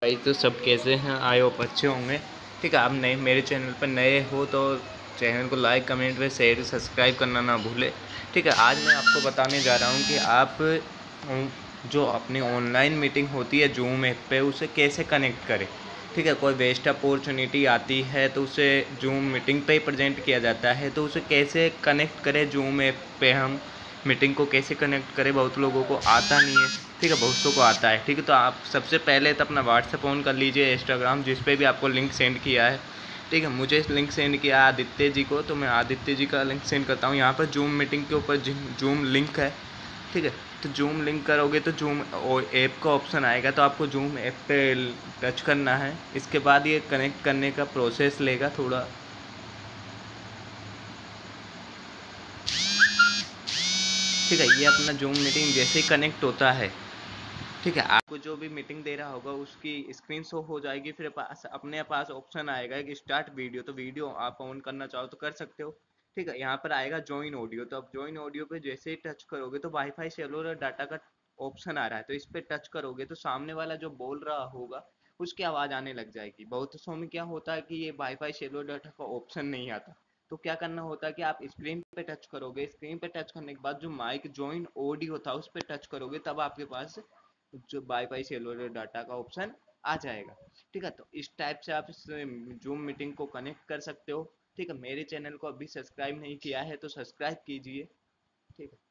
भाई तो सब कैसे हैं? आए होप अच्छे होंगे। ठीक है, आप नए मेरे चैनल पर नए हो तो चैनल को लाइक कमेंट व शेयर सब्सक्राइब करना ना भूले। ठीक है, आज मैं आपको बताने जा रहा हूँ कि आप जो अपनी ऑनलाइन मीटिंग होती है जूम ऐप पे उसे कैसे कनेक्ट करें। ठीक है, कोई बेस्ट अपॉर्चुनिटी आती है तो उसे जूम मीटिंग पे ही प्रेजेंट किया जाता है, तो उसे कैसे कनेक्ट करें जूम ऐप पे, हम मीटिंग को कैसे कनेक्ट करें। बहुत लोगों को आता नहीं है। ठीक है, बहुतों को आता है। ठीक है, तो आप सबसे पहले तो अपना व्हाट्सएप ऑन कर लीजिए, इंस्टाग्राम जिस पे भी आपको लिंक सेंड किया है। ठीक है, मुझे इस लिंक सेंड किया आदित्य जी को, तो मैं आदित्य जी का लिंक सेंड करता हूँ। यहाँ पर जूम मीटिंग के ऊपर जूम लिंक है। ठीक है, तो जूम लिंक करोगे तो जूम ऐप का ऑप्शन आएगा, तो आपको जूम ऐप पे टच करना है। इसके बाद ये कनेक्ट करने का प्रोसेस लेगा थोड़ा। ठीक है, ये अपना जूम मीटिंग जैसे ही कनेक्ट होता है, ठीक है, आपको जो भी मीटिंग दे रहा होगा उसकी स्क्रीन शो हो जाएगी। फिर अपने पास ऑप्शन आएगा कि स्टार्ट वीडियो, तो वीडियो आप ऑन करना चाहो तो कर सकते हो। ठीक है, यहाँ पर आएगा ज्वाइन ऑडियो, तो आप ज्वाइन ऑडियो पे जैसे ही टच करोगे तो वाईफाई सेलुलर डाटा का ऑप्शन आ रहा है, तो इस पे टच करोगे तो सामने वाला जो बोल रहा होगा उसकी आवाज आने लग जाएगी। बहुत सौ में क्या होता है कि ये वाईफाई सेलुलर डाटा का ऑप्शन नहीं आता, तो क्या करना होता है कि आप स्क्रीन पे टच करोगे। स्क्रीन पे टच करने के बाद जो माइक ज्वाइन ऑडियो था उस पर टच करोगे, तब आपके पास जो वाईफाई सेलुलर डाटा का ऑप्शन आ जाएगा। ठीक है, तो इस टाइप से आप इस जूम मीटिंग को कनेक्ट कर सकते हो। ठीक है, मेरे चैनल को अभी सब्सक्राइब नहीं किया है तो सब्सक्राइब कीजिए। ठीक है।